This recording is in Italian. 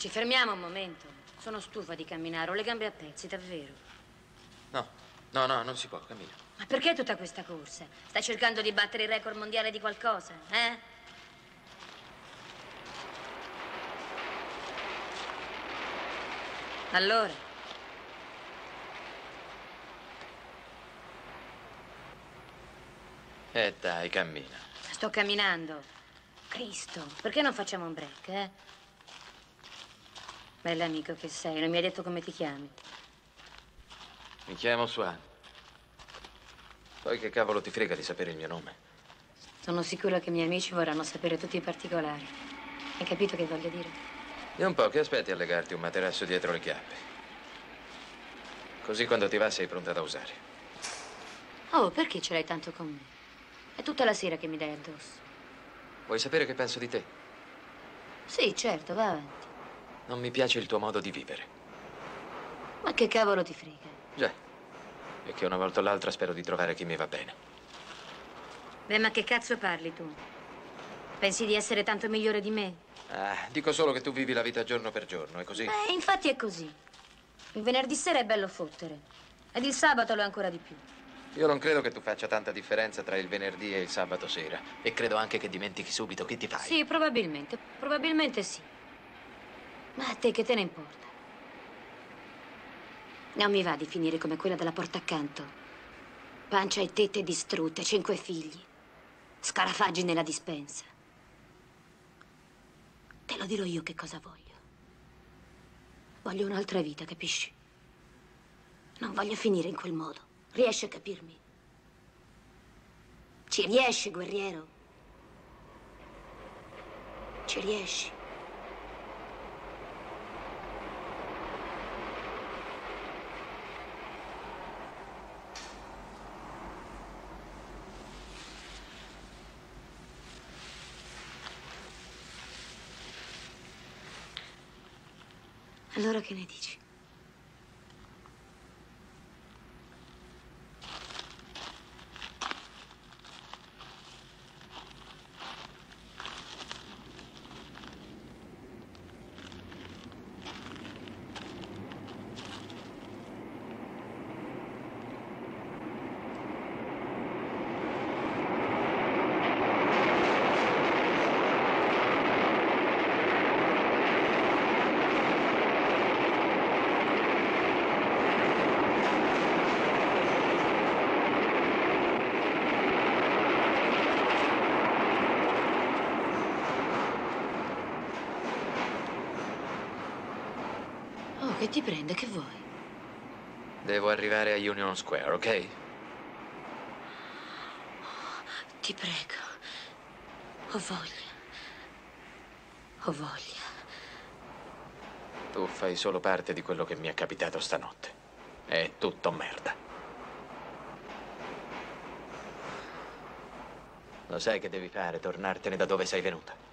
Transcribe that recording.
Ci fermiamo un momento. Sono stufa di camminare, ho le gambe a pezzi, davvero. No, no, no, non si può, cammina. Ma perché tutta questa corsa? Stai cercando di battere il record mondiale di qualcosa, eh? Allora? Dai, cammina. Sto camminando. Cristo, perché non facciamo un break, eh? Bell'amico che sei, non mi hai detto come ti chiami. Mi chiamo Swan. Poi che cavolo ti frega di sapere il mio nome? Sono sicura che i miei amici vorranno sapere tutti i particolari. Hai capito che voglio dire? E un po' che aspetti a legarti un materasso dietro le chiappe. Così quando ti va sei pronta da usare. Oh, perché ce l'hai tanto con me? È tutta la sera che mi dai addosso. Vuoi sapere che penso di te? Sì, certo, va avanti. Non mi piace il tuo modo di vivere. Ma che cavolo ti frega? Già. E che una volta o l'altra spero di trovare chi mi va bene. Beh, ma che cazzo parli tu? Pensi di essere tanto migliore di me? Dico solo che tu vivi la vita giorno per giorno, è così? Infatti è così. Il venerdì sera è bello fottere. Ed il sabato lo è ancora di più. Io non credo che tu faccia tanta differenza tra il venerdì e il sabato sera. E credo anche che dimentichi subito chi ti fai. Sì, probabilmente. Probabilmente sì. Ma a te che te ne importa? Non mi va di finire come quella della porta accanto. Pancia e tette distrutte, 5 figli. Scarafaggi nella dispensa. Te lo dirò io che cosa voglio. Voglio un'altra vita, capisci? Non voglio finire in quel modo. Riesci a capirmi? Ci riesci, guerriero? Ci riesci? Allora che ne dici? Oh, che ti prende? Che vuoi? Devo arrivare a Union Square, ok? Ti prego. Ho voglia. Ho voglia. Tu fai solo parte di quello che mi è capitato stanotte. È tutto merda. Lo sai che devi fare? Tornartene da dove sei venuta.